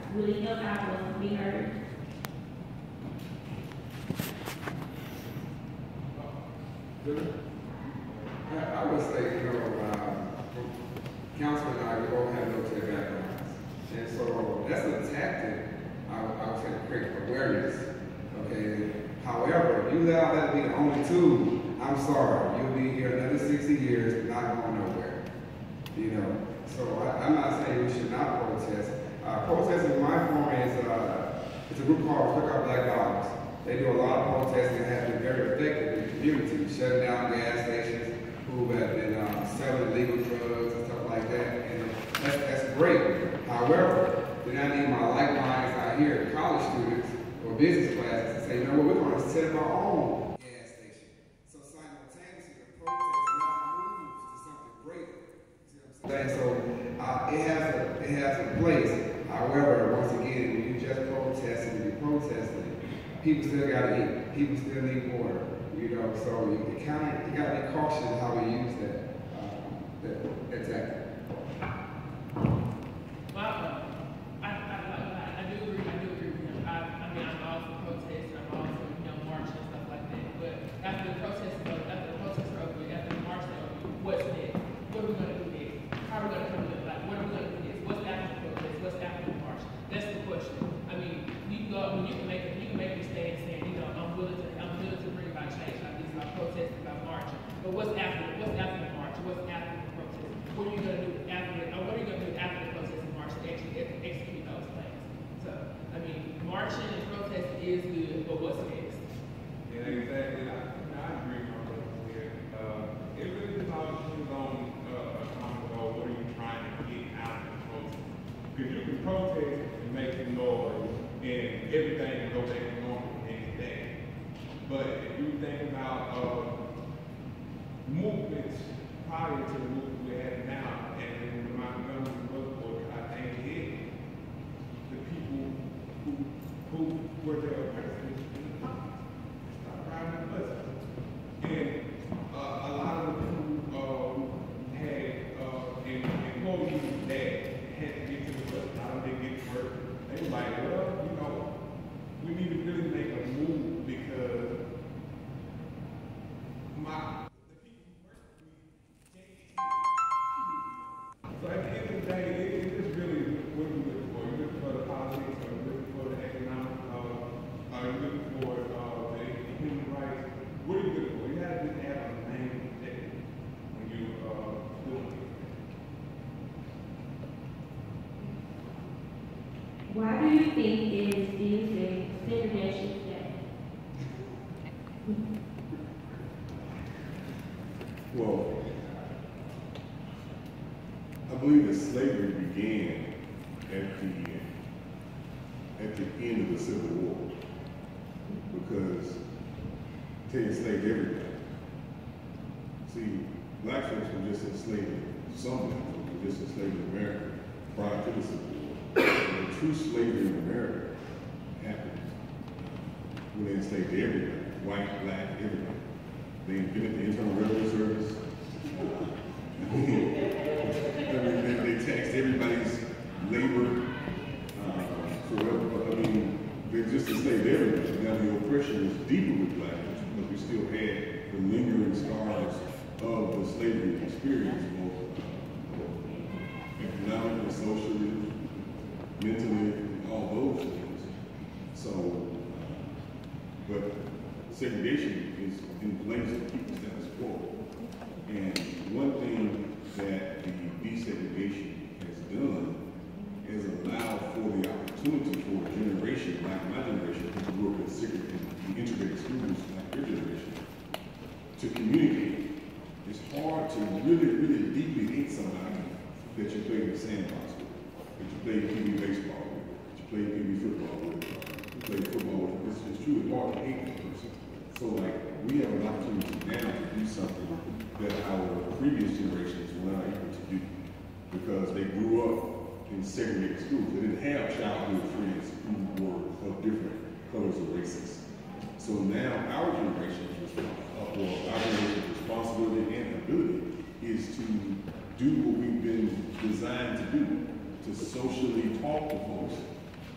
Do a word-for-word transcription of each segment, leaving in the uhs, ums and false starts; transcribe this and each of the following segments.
Will it help our voice be heard? I would say, you know, um, Councilman and I, we both have military backgrounds. And so that's a tactic, I would, I would say, to create awareness. Okay. However, if you allow that to be the only tool, I'm sorry, you'll be here another sixty years, not going nowhere. You know. So I, I'm not saying we should not protest. Uh, protesting in my form is uh, it's a group called Cook Out Black Dollars. They do a lot of protesting and have been very effective in the community, shutting down gas stations, who have been um, selling illegal drugs and stuff like that. And that's, that's great. However, then I need my like minds out here, college students or business classes, to say, you know what, we're going to set up our own gas station. So simultaneously, the protest now moves to something greater. See what I'm saying? So uh, it has a it has a place. However, once again, when you just protest and you protesting, people still got to eat. People still need water. You know, so you, you kind of you got to be cautious how we use that uh, that, that tactic. Well, I, I, I, I do agree. I do agree with him. I, I mean, I'm all for protest, and I'm all for, you know, marching and stuff like that. But after the protest is over, after the protests are over, after the march is over, what's next? What are we going to do next? How are we going to come to it? Like, what are we going to do next? What's after the protest? What's after the march? That's the question. I mean, you can go. I mean, you can make you can make a stand saying, you know, I'm willing to I'm willing to bring about change, like this, about protesting, about marching. But what's after? What's after the march? What's after the protest? What are you going to do after it? Or what are you going to do after the protest and march to actually ex- execute those plans? So, I mean, marching and protesting is good, but what's next? Yeah, exactly. I, I agree with my brother here. Uh, it really all depends on uh, a common goal. What are you trying to get out of the protest? Because you can protest and make some noise and everything will go back to normal the next day. But if you think about uh, movements prior to the movement we have now, and when my Montgomery was I think it is the people who who were there oppressors in the pockets. Stop riding the buses. And uh, a lot of the people uh, had uh, employees that had to get to the bus. A lot of them didn't get to work. They were like, well, you know, we need to really make a move because my the people who work for me can't. So at the end of the day, it, it is really what are you looking for? You're looking for the politics, or you're looking for the economic, uh, are you looking for uh, the human rights? What are you looking for? You have to have a main objective when you uh, doing it. Why do you think it is still said segregation today? Well, I believe that slavery began at the at the end of the Civil War because they enslaved everybody. See, black folks were just enslaved. Some black folks were just enslaved in America prior to the Civil War. And the true slavery in America happened when they enslaved everybody, white, black, everybody. They invented the Internal Revenue Service. I mean, they, they taxed everybody's labor uh, forever. I mean, they just enslaved everybody. Now the oppression was deeper with black folks because we still had the lingering scars of the slavery experience, both uh, economically, socially, mentally, all those things. So, uh, but segregation is in place to keep the status quo. And one thing that the desegregation has done is allowed for the opportunity for a generation like my generation, who grew up in segregated, integrated schools like your generation, to communicate. It's hard to really, really deeply hate somebody that you play in the sandbox with, that you play P B baseball with, that you play P B football with, you play football with. It's, it's truly hard to hate that person. So like, we have an opportunity now to do something that our previous generations were not able to do because they grew up in segregated schools. They didn't have childhood friends who were of different colors or races. So now our generation's responsibility, or our generation's responsibility and ability is to do what we've been designed to do, to socially talk to folks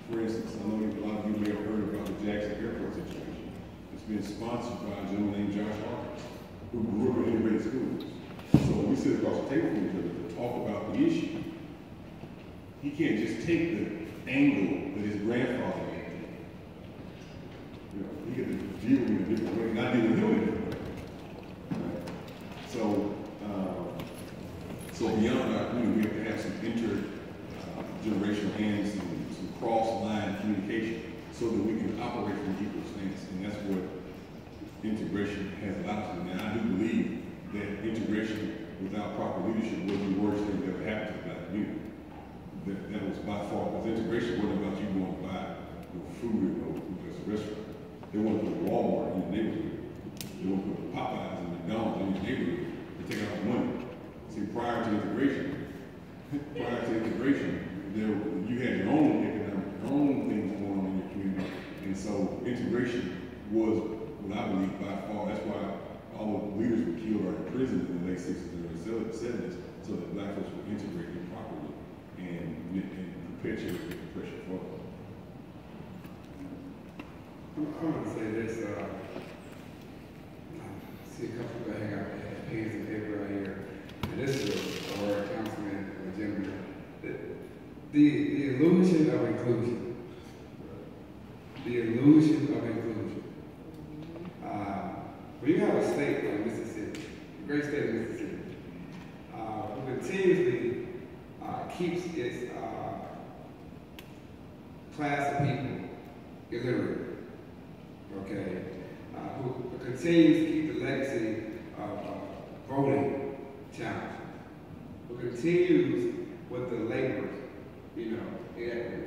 For instance, I know a lot of you may have heard about the Jackson Airport situation. It's been sponsored by a gentleman named Josh Hawkins, who grew up in integrated schools. So when we sit across the table from each other to talk about the issue, he can't just take the angle that his grandfather had taken. You know, he got to deal with it in a different way, not deal with him in a different way. Right? So, uh, so beyond our community, we have to have some intergenerational uh, and some, some cross-line communication so that we can operate from equal stance, and that's what integration has allowed us to do. Now, I do believe that integration without proper leadership was the worst thing that ever happened to the black community. That, that was by far, because integration wasn't about you going to buy you know, food at no a restaurant. They want to put a Walmart in your neighborhood. They want to put Popeyes and McDonald's in your neighborhood. They take out money. See, prior to integration, prior to integration, there you had your own economic, your own things going on in your community, and so integration was, what I believe, by far. That's why all the leaders were killed or imprisoned in the late sixties and early seventies, so that black folks were integrated properly and, and perpetuate the oppression for them. I'm, I'm going to say this. Uh, I see a couple people hang out with pens and paper right here. And this is a word, Councilman or gentleman. The, the, the illusion of inclusion. The illusion of inclusion. Uh, when you have a state like Mississippi, a great state of Mississippi, uh, who continuously uh, keeps its uh, class of people illiterate, okay, uh, who continues to keep the legacy of uh, voting challenge, who continues with the laborers, you know, inequities.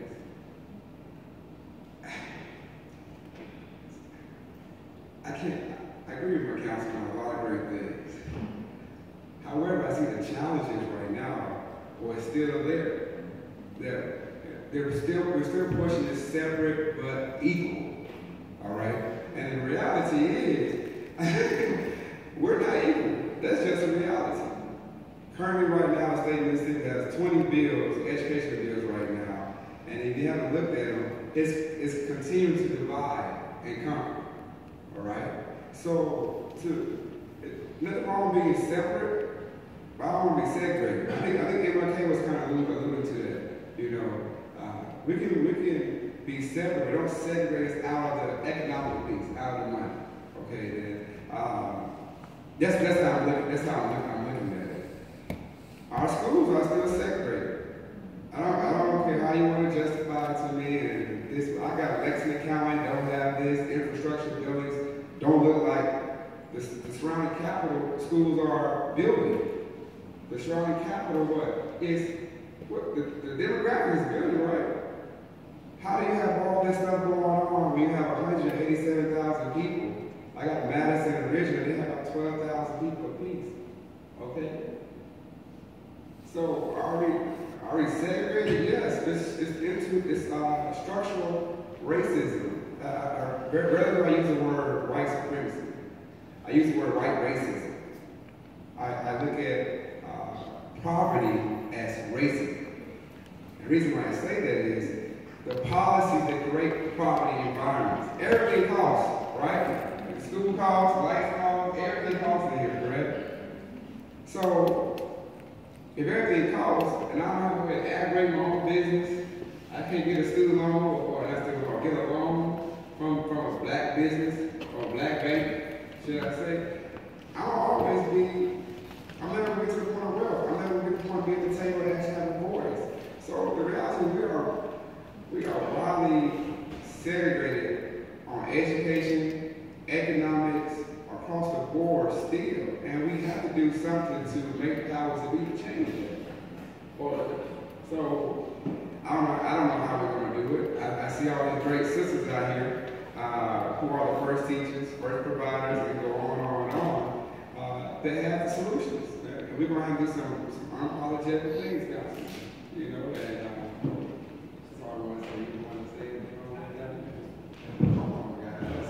I can't, I agree with my councilman on a lot of great things. However, I see the challenges right now, or it's still there. They're, they're still, we're still pushing this separate but equal, all right? And the reality is, we're not equal. That's just a reality. Currently right now, the state of Mississippi has twenty bills, educational bills right now, and if you haven't looked at them, it's, it's continuing to divide and conquer, all right? So, to, it, nothing wrong with being separate, but I don't want to be segregated. I think, I think M L K was kind of alluding to that, you know. Uh, we can, we can be separate, but don't segregate us out of the economic piece, out of the money, okay? Then, um, that's, that's how I'm looking, that's how I'm looking, I'm looking at it. Our schools are still segregated. I don't, I don't care how you want to justify it to me, and this, I got Lexington County, don't have this, infrastructure buildings don't look like the, the surrounding capital schools are building. The surrounding capital, what, is, what, the, the demographic is building, right? How do you have all this stuff going on when you have one hundred eighty-seven thousand people? I got Madison and Richmond, they have about twelve thousand people apiece, okay? So are we, are we segregated? Yes, it's, it's into, it's uh, structural racism. Uh, uh, rather I use the word white supremacy. I use the word white racism. I, I look at uh, poverty as racism. The reason why I say that is the policies that create poverty environments. Everything costs, right? School costs, life costs, everything costs in here, correct? So, if everything costs, and I don't have to aggregate my own business, I can't get a student loan or, or, or get a loan from, from a black business or a black bank, should I say, I'll always be, I'm never going to get to the point of wealth. I'm never going to get to the point of being at the table and actually have a voice. So the reality is we are, we are widely segregated on education, economics, across the board still, and we have to do something to make the powers that be change that. Or, so, I don't know, I don't know how we're going to do it. I, I see all these great sisters out here uh, who are the first teachers, first providers, and go on and on and on. Uh, they have the solutions. And we're going to have to do some, some unapologetic things, guys. You know, and uh, that's all I want to say. You want to say anything on that? Come on, guys.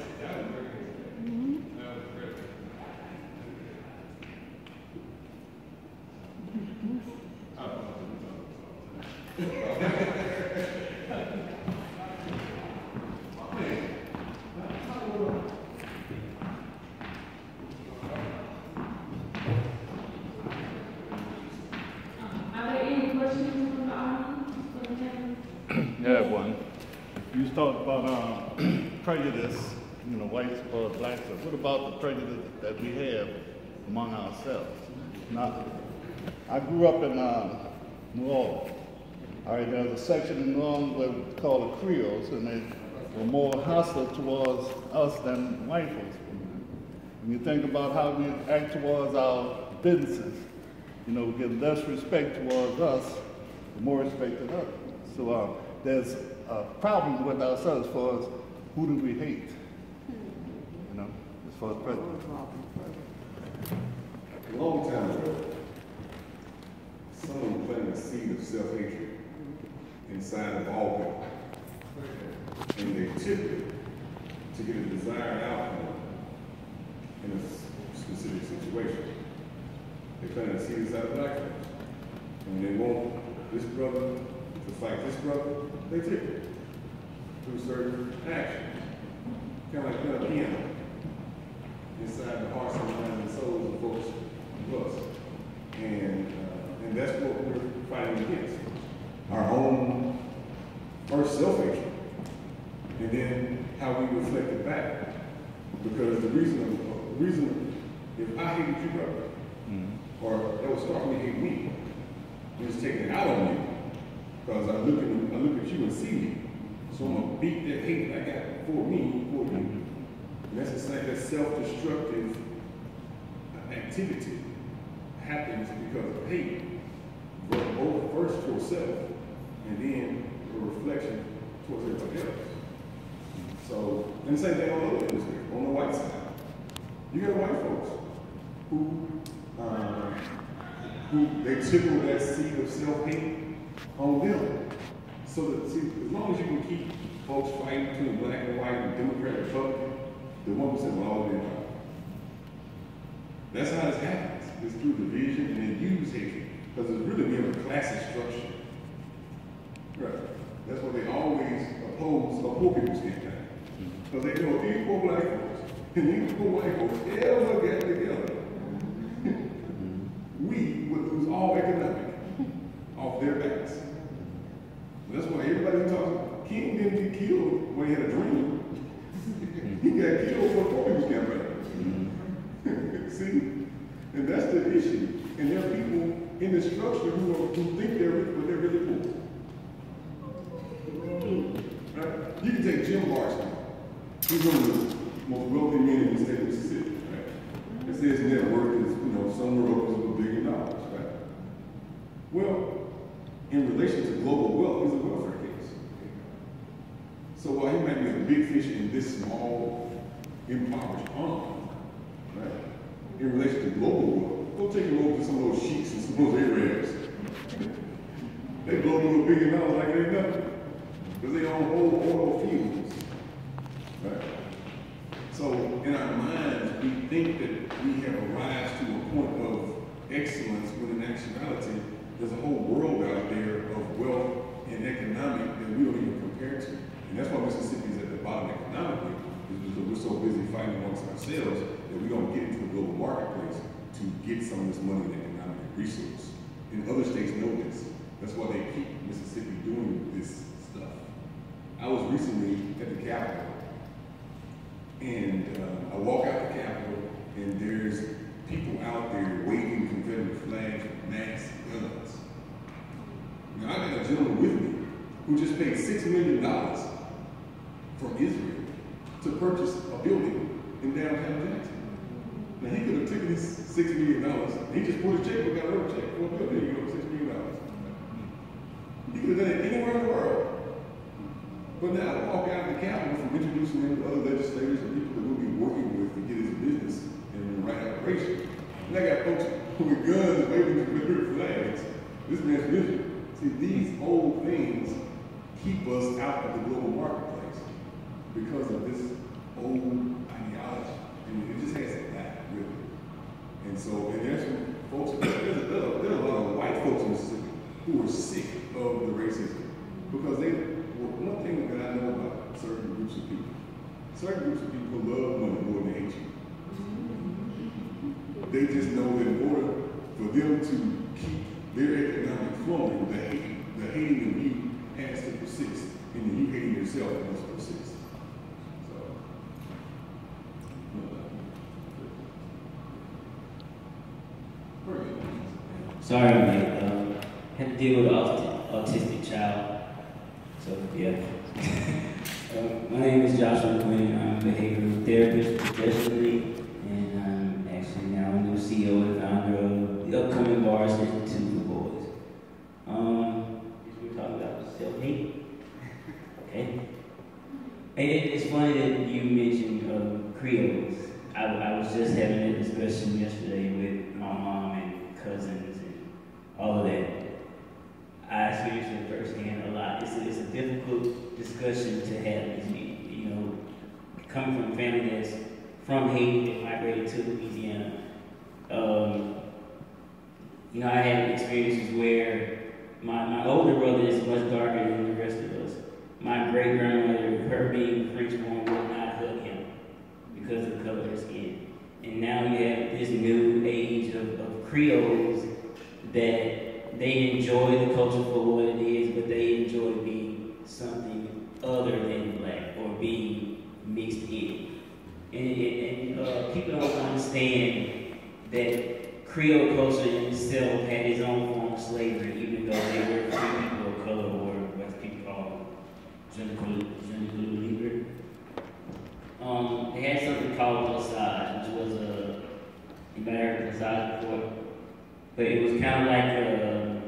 have one. You talked about um, prejudice, you know, whites or blacks. What about the prejudice that we have among ourselves? Now, I grew up in uh, New Orleans. All right, there's a section in New Orleans where we call the Creoles, and they were more hostile towards us than white folks. When you think about how we act towards our businesses, you know, we get less respect towards us, more respect to others. So uh, there's a problem with ourselves as far as who do we hate, you know, as far as prejudice. A long time ago, someone planted a seed of self-hatred inside of all people. And they tipped it to get a desired outcome in a specific situation. They planted a seed inside of black folks. And they want this brother to fight this brother, they tip it through certain actions. Kind of like playing a piano inside the hearts and minds and souls of folks like us. And, uh, and that's what we're fighting against. Our own first self-hatred, and then how we reflect it back. Because the reason, the reason if I hated you, brother, mm-hmm. or that was starting to hate me, and it's taking it out on you, because I look at I look at you and see me, so I'm gonna beat that hate that I got for me, for you. And that's the same, that self-destructive activity happens because of hate, both first for self, and then a reflection towards everybody else. So, and the same thing on the other end, on the white side. You got white folks who, uh, who they tickle that seed of self-hate on them. So that, see, as long as you can keep folks fighting between black and white and Democrat and Republican, the one percent will always be in power. That's how this happens. It's through division and then use hatred. Because it's really being a classic structure. Right. That's what they always oppose a poor people's campaign. Because they know these poor black folks and these poor white folks ever get together, we would lose all economic off their backs. That's why everybody talks about King didn't get killed when he had a dream. He got killed for a poor people's campaign. See? And that's the issue. And there are people in the structure who, are, who think they're rich, but they're really poor. Right? You can take Jim Marston. He's one of the most wealthy men in the state of Mississippi. Right? It says net worth is, you know, somewhere upwards of a billion dollars. Right? Well, in relation to global wealth, he's a welfare case. So while he might be a big fish in this small, impoverished pond, right? In relation to global wealth, go take him over to some of those sheiks and some of those Arabs. They blow them a billion dollars like it ain't nothing. Because they own whole oil fields. Right? So in our minds, we think that we have arrived to a point of excellence when in actuality, there's a whole world out there of wealth and economic that we don't even compare to. And that's why Mississippi is at the bottom economically, because we're so busy fighting amongst ourselves that we don't get into the global marketplace to get some of this money and economic resource. And other states know this. That's why they keep Mississippi doing this stuff. I was recently at the Capitol, and uh, I walk out the Capitol, and there's people out there waving Confederate flags with masks and guns. Now, I got a gentleman with me who just paid six million dollars from Israel to purchase a building in downtown Jackson. Now, he could have taken his six million dollars, he just put a checkbook out, wrote a check for a building, you know, six million dollars. He could have done it anywhere in the world. But now I walk out of the Capitol from introducing him to other legislators and people that we'll be working with to get his business in the right operation. And I got folks with guns waving Confederate flags. This man's vision. See, these old things keep us out of the global marketplace because of this old ideology. And it just has that with it. And so, and there's some folks, there's a, there's a, there's a lot of white folks in Mississippi who are sick of the racism because they, well, one thing that I know about certain groups of people, certain groups of people love money more than they hate you. They just know that in order for them to keep their economic flowing, the, hate, the hating of you has to persist. itself must persist. So, sorry, I'm late. Um, had to deal with an autistic, autistic child. So, yeah. um, my name is Joshua Quinn. I'm a behavioral therapist professionally, and I'm actually now a new C E O and founder of the upcoming Bars Institute for Boys. Um, we were talking about self-hate. Okay. And it, it's funny that you mentioned uh, Creoles. I, I was just having a discussion yesterday with my mom and cousins and all of that. I experienced it firsthand a lot. It's a, it's a difficult discussion to have. It's, you know, coming from a family that's from Haiti that migrated to Louisiana. Um, you know, I had experiences where my, my older brother is much darker than the rest of us. My great grandmother, her being French born, would not hug him because of the color of his skin. And now you have this new age of, of Creoles that they enjoy the culture for what it is, but they enjoy being something other than black or being mixed in. And, and, and uh, people don't understand that Creole culture in itself had its own form of slavery, even though they were free people of color, or what people call Jeune Libre. Um, they had something called Passage, which was a, you might have heard of Passage before, but it was kind of like a,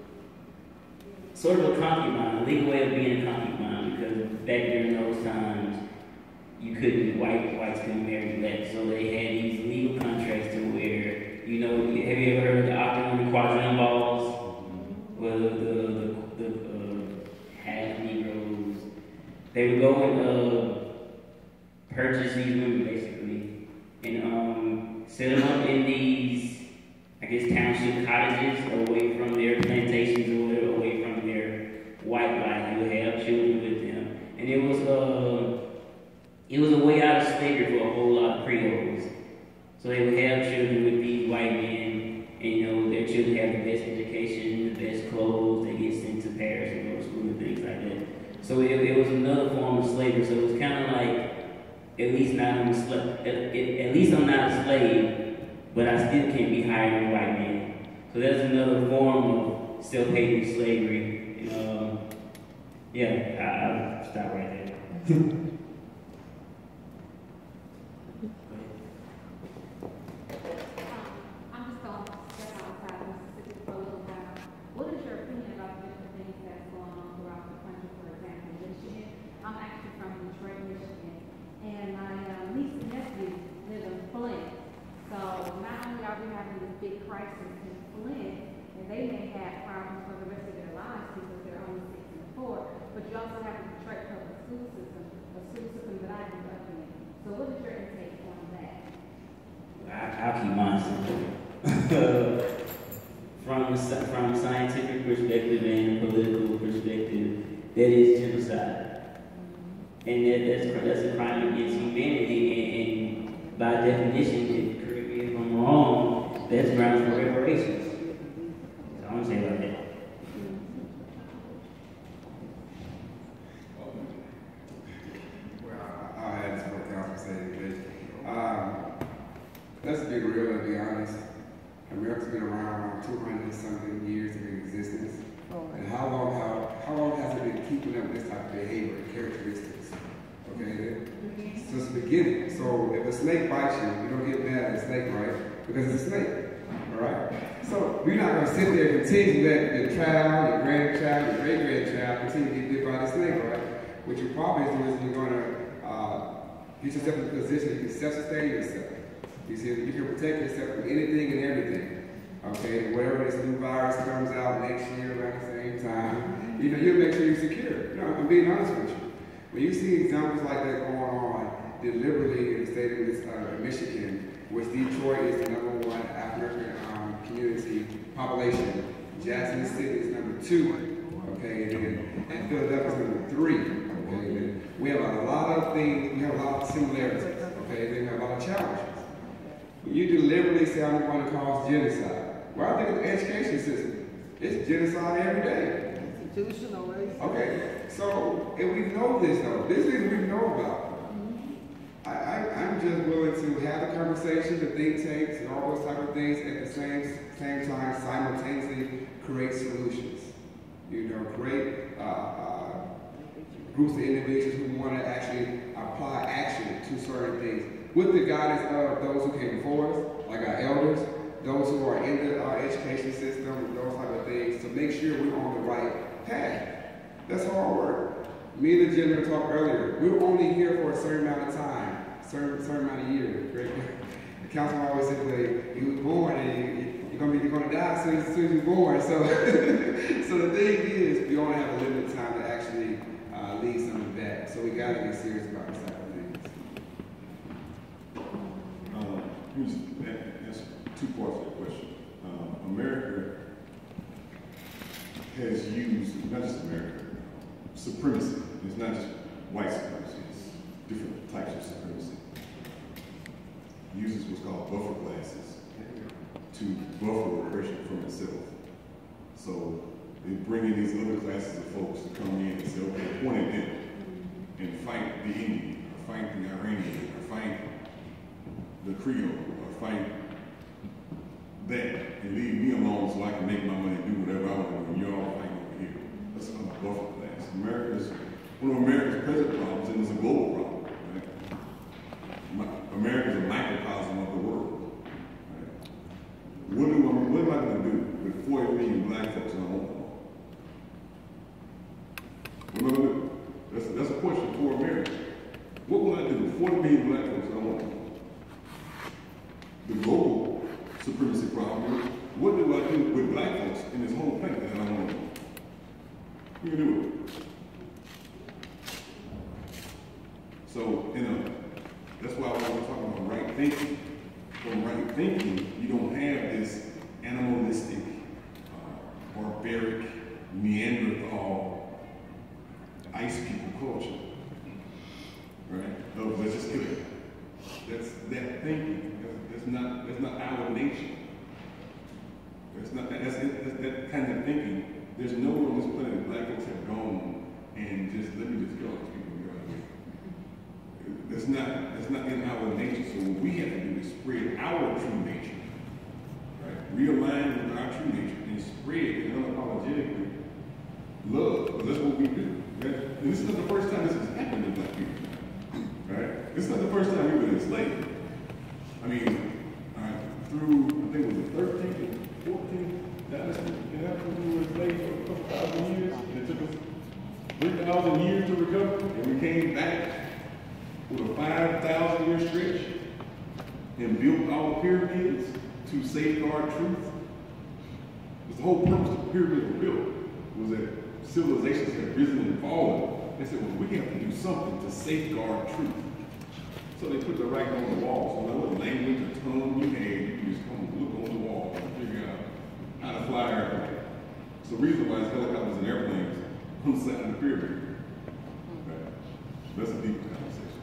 sort of a concubine, a legal way of being a concubine, because back during those times, you couldn't, white, whites couldn't marry black, so they had these legal contracts to where, you know, have you ever heard of the octagon and quadrillion balls? Well, the, the, the, the uh, half Negroes, they would go and uh, purchase these women basically, and um, set them up in these, I guess, township cottages away from their plantations or whatever, away from their white life. They would have children with them, and it was uh, it was a way out of slavery for a whole lot of Creoles. So they would have children with these white men, and you know their children have the best education, the best clothes. They get sent to Paris and go to school and things like that. So it, it was another form of slavery. So it was kind of like, at least not I'm a slave. At, at least I'm not a slave, but I still can't be higher than a white man. So that's another form of self-hating slavery. Um, yeah, I, I'll stop right there. I'll keep mine simple. from, a, from a scientific perspective and a political perspective, that is genocide. And that, that's, that's a crime against humanity, and, and by definition, correct me if I'm wrong, that's grounds for reparations. So I'm going to say about that. Well, I'll add to what Council said today. Um, let's be real and be honest. America's been around two hundred something years of existence. Oh, and how long how, how long has it been keeping up this type of behavior and characteristics? Okay, since the beginning. So if a snake bites you, you don't get mad at a snake, right? Because it's a snake. Alright? So you're not gonna sit there and continue to let your child, your grandchild, your great grandchild continue to get bit by the snake, right? What you probably do is you're gonna uh, get yourself in a position you can self-sustain yourself. You see, you can protect yourself from anything and everything. Okay, whatever this new virus comes out next year around the same time, you know, you'll make sure you're secure. No, I'm being honest with you. When you see examples like that going on deliberately in the state of uh, Michigan, which Detroit is the number one African um, community population, Jackson City is number two, okay, and, and Philadelphia is number three, okay. And we have a lot of things, we have a lot of similarities, okay, then we have a lot of challenges. When you deliberately say I'm going to cause genocide, well, I think of the education system. It's genocide every day. Institutional racism. Okay, So, and we know this though. This is we know about. I, I, I'm just willing to have the conversation, the think tanks, and all those type of things at the same same time, simultaneously create solutions. You know, create uh, uh, groups of individuals who want to actually apply action to certain things with the guidance of those who came before us, like our elders, those who are in the uh, education system, those type of things, to make sure we're on the right path. That's hard work. Me and the gentleman talked earlier. We were only here for a certain amount of time, certain certain amount of years. Right? The councilman always said that you was born and you, you're gonna be you're gonna die as soon as, as soon as you're born. So, so the thing is, we only have a limited time to actually uh, lead something back. So we gotta be serious about this type of things. Um, let me just answer two parts of the question. Um, America has used, not just America, supremacy. It's not just white supremacy, it's different types of supremacy. It uses what's called buffer classes to buffer oppression from itself. So they bring in these other classes of folks to come in and say, okay, point at them and fight the Indian, or fight the Iranian, or fight the Creole, or fight that, and leave me alone so I can make my money and do whatever I want to do, and you're all fighting over here. That's called a buffer class. America's, one of America's present problems, and it's a global problem, right? America's a microcosm of the world, right? What, do I, what am I going to do with forty million black folks in the home? What am I going to do? That's, that's a question for America. What will I do with forty million black folks in the home? The global supremacy problem is, what do I do with black folks in this whole planet that I don't want to do? What do you do with it? So, you know, that's why I was talking about right thinking. From right thinking, you don't have this animalistic, uh, barbaric, Neanderthal, ice people culture, right? Oh, let's just kill it. That's that thinking. That's, that's not that's not our nature. That's not that's, that's that kind of thinking. There's nowhere on this planet black folks have gone and just let me just kill all these people and get out of here. That's not that's not in our nature. So what we have to do is spread our true nature, right? Realign with our true nature and spread and unapologetically love. Because that's what we do. Right? And this is not the first time this has happened to black people. Right? This is not the first time we were enslaved. I mean, uh, through, I think it was the thirteenth and fourteenth dynasty in Africa, we were enslaved for a couple thousand years. And it took us three thousand years to recover. And we came back with a five thousand year stretch and built our pyramids to safeguard truth. Because the whole purpose of the pyramids were built was that civilizations had risen and fallen. They said, well, we have to do something to safeguard truth. So they put the writing on the wall. So no matter what language or tone you had, you can just come look on the wall and figure out how to fly airplane. It's the reason why it's helicopters and airplanes on the side of the pyramid. Right? That's a deep conversation.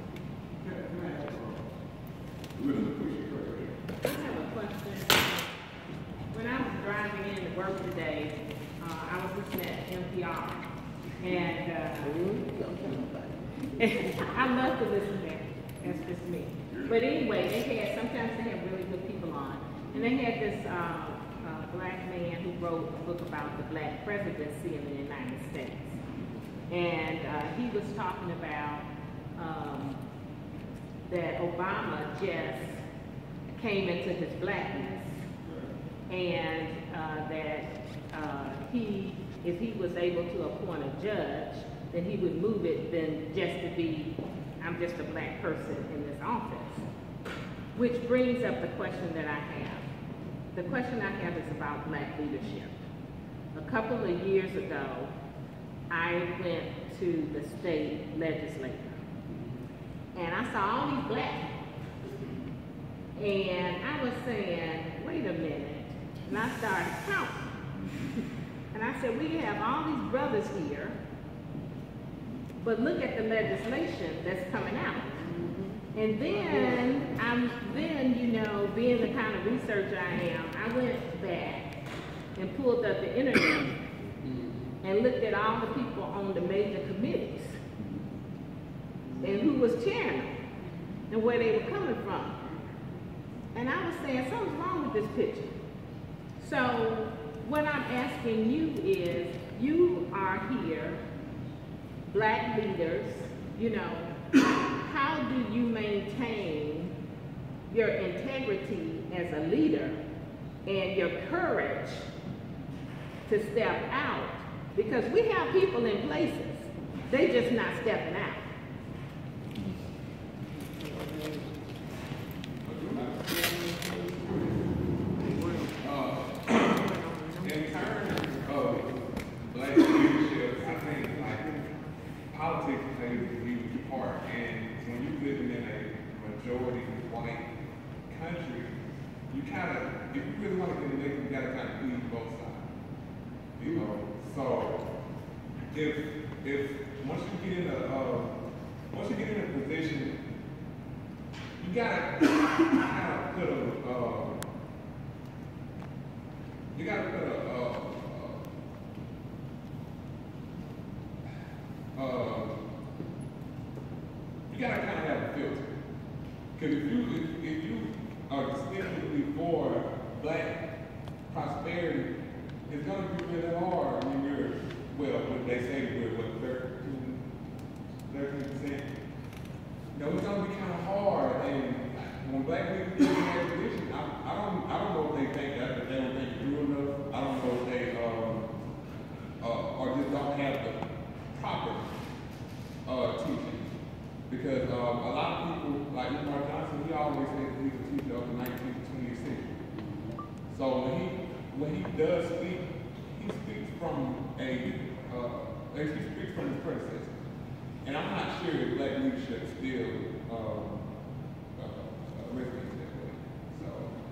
We're going to push it right I have a question. When I was driving in to work today, uh, I was listening at N P R. And uh, I love to listen to them. That's just me. But anyway, they had, sometimes they have really good people on. And they had this uh, uh, black man who wrote a book about the black presidency in the United States. And uh, he was talking about um, that Obama just came into his blackness. And uh, that uh, he if he was able to appoint a judge, then he would move it then just to be, I'm just a black person in this office. Which brings up the question that I have. The question I have is about black leadership. A couple of years ago, I went to the state legislature. And I saw all these black people. And I was saying, wait a minute. And I started counting. And I said, we have all these brothers here, but look at the legislation that's coming out. And then, I'm, then, you know, being the kind of researcher I am, I went back and pulled up the internet and looked at all the people on the major who was cheering them and where they were coming from. And I was saying, something's wrong with this picture. So what I'm asking you is, you are here, black leaders, you know, how do you maintain your integrity as a leader and your courage to step out? Because we have people in places, they just not stepping out. In terms of black leadership, I think like politics plays a huge part. And when you're living in a majority white country, you kind of, if you really want to get elected, you got to kind of please both sides. You know, so if if once you get in a uh, once you get in a position, you gotta kind of put a uh, you gotta put a uh, uh, uh, you gotta kind of have a filter. Because if you if, if you are distinctly for black prosperity, it's gonna be really hard when you're, well, what they say we're what thirteen percent. You know, it's gonna be kind of hard, and when black people get in that position, I, I don't I don't know if they think that, if they don't think you do enough. I don't know if they um uh, or just don't have the proper uh teaching. Because um, a lot of people, like Mark Johnson, he always says he's a teacher of the nineteenth and twentieth century. So when he when he does speak, he speaks from a uh, he speaks from his predecessor. And I'm not sure if black leadership still um, uh, uh, resonates that way. So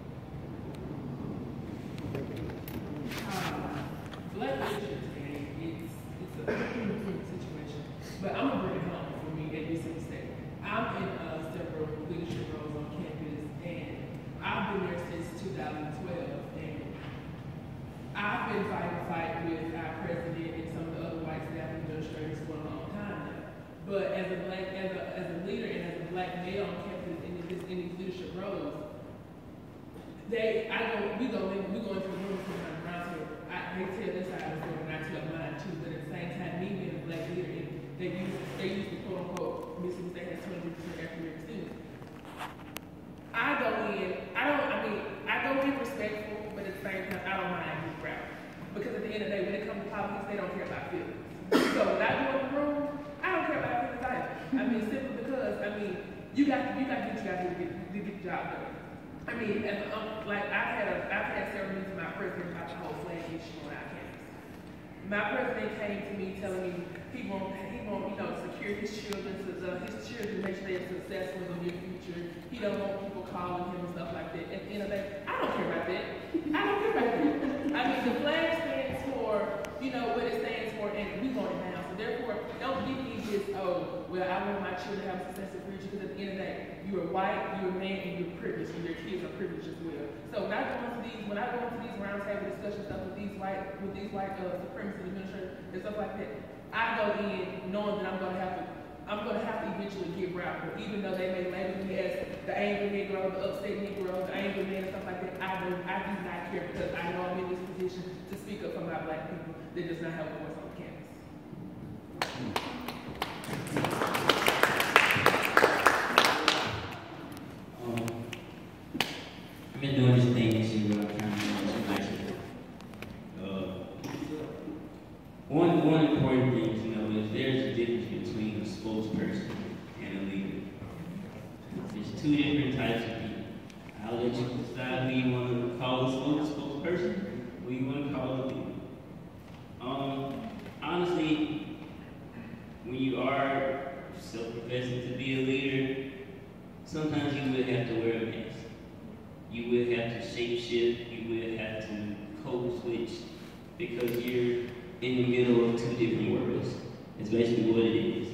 Um, black leadership today, it's, it's a different situation. But I'm gonna bring it home for me at Mississippi State. I'm in uh, several leadership roles on campus, and I've been there since two thousand twelve. And I've been fighting a fight with our president and some of the other white staff administrators for a long time now. But as a black, as a, as a leader and as a black male on campus in, this, in these leadership roles, they, I go, we go in, we go into the room sometimes around here. I, they tell this side of the story, and I tell mine too. But at the same time, me being a black leader, and they use, they use the quote unquote Mississippi State has twenty percent African American students. I go in, I don't, I mean, I go in respectful, but at the same time, I don't mind being proud. Because at the end of the day, when it comes to politics, they don't care about feelings. So when I go in the room, I don't care about feelings either. I mean, simply because, I mean, you got, you got to do what you got to do to get, to get the job done. I mean, as, um, like, I've had a, I've had several meetings with my president about the whole flag issue on our campus. My president came to me telling me he won't, he won't, you know, secure his children, uh, his children, make sure they're successful in the near future. He don't want people calling him and stuff like that. At the end of the day, I don't care about that. I don't care about that. I mean, the flag stands for, you know, what it stands for, and we want it now. So therefore, don't give me this, oh, well, I want my children to have a successful future, because at the end of the day, you are white, you're a man, and you're privileged, and your kids are privileged as well. So when I go into these, when I go into these roundtable discussion stuff with these white, with these white uh, supremacist administrators and stuff like that, I go in knowing that I'm gonna have to, I'm gonna have to eventually get rowdy. Even though they may label me as the angry Negro, the upset Negro, the angry man, and stuff like that, I do, I do not care, because I know I'm in this position to speak up for my black people that does not have a voice on campus. Um, I've been doing this thing this year where I'm trying to do too much. Uh, one, one important thing to know is there's a difference between a spokesperson and a leader. There's two different types of people. I'll let you decide who you want to call a spokesperson, who you want to call a leader. Um, honestly, when you are self-professing to be a leader, sometimes you will have to wear a mask. You will have to shape shift. You will have to code switch, because you're in the middle of two different worlds. It's basically what it is.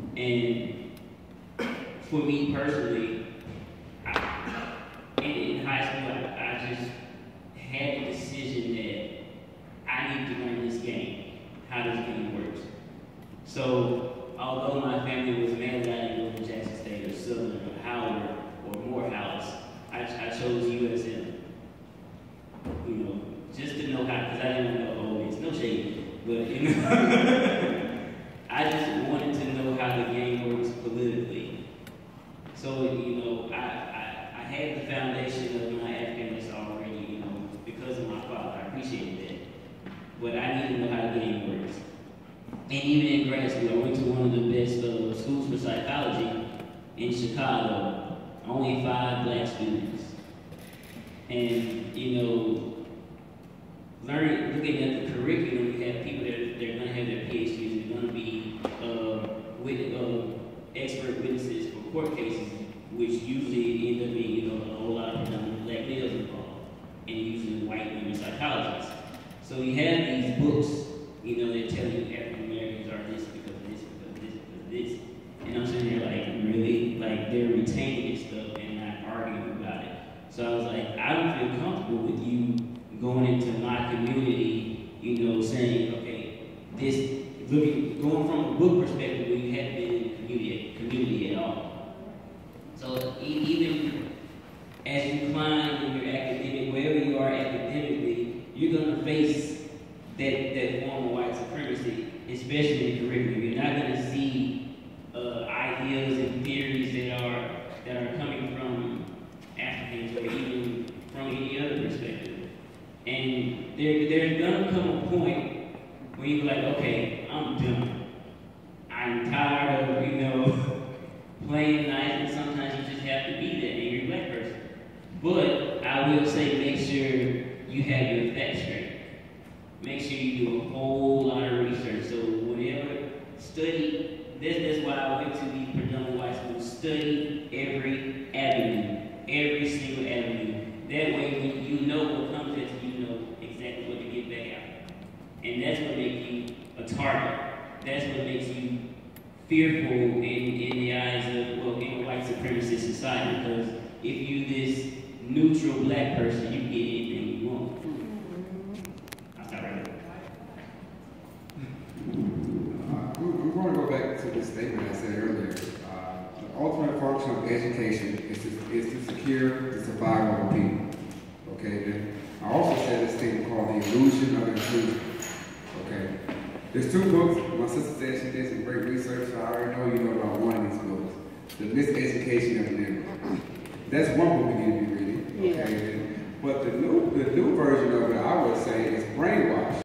And for me personally, I, in, in high school, I, I just had the decision that I need to learn this game, how this game works. So, although my family was mad that I didn't go to Jackson Howard or Morehouse. I, I chose U S M. You know, just to know how, because I didn't know, oh, it's no shade, but you know, I just wanted to know how the game works politically. So, you know, I, I, I had the foundation of my Africanness already, you know, because of my father. I appreciated that. But I need to know how the game works. And even in grad school, I went to one of the best uh, schools for psychology in Chicago. Only five black students. And, you know, learning, looking at the curriculum, you have people that they're going to have their P H Ds, they're going to be uh, with, uh, expert witnesses for court cases, which usually end up being, you know, a whole lot of predominantly black males involved, and usually white women psychologists. So you have these books, you know, that tell you African Americans are this because of this, because of this, because of this. And I'm sitting there like, really? Like, they're retaining this stuff and not arguing about it. So I was like, I don't feel comfortable with you going into my community, you know, saying, okay, this, looking, going from a book perspective when you haven't been in the community, community at all. So e even as you climb in your academic, wherever you are academically, you're going to face that, that form of white supremacy, especially in the curriculum. You're not going to see uh, ideas and theories that are, that are coming from Africans or even from any other perspective. And there, there's going to come a point where you're like, okay, I'm done. I'm tired of, you know, playing nice, and sometimes you just have to be that, and you're a black person. But I will say, make sure you have your facts straight. Make sure you do a whole lot of research. So whenever, study, that's, that's why I went to these predominantly white schools, study every avenue, every single avenue. That way, when you know what comes at you, you know exactly what to get back out. And that's what makes you a target. That's what makes you fearful in, in the eyes of, well, in a white supremacist society, because if you this neutral black person, you can get anything you want. I'll stop right there. Uh, I'm I'm going to go back to the statement I said earlier. Uh, the ultimate function of education is to, is to secure the survival of people. Okay, then I also said this thing called the illusion of inclusion. Okay, there's two books. My sister said she did some great research, so I already know you know about one of these books, The Miseducation of the Negro. That's one book we need to be reading. Okay, yeah. But the new the new version of it, I would say, is Brainwash.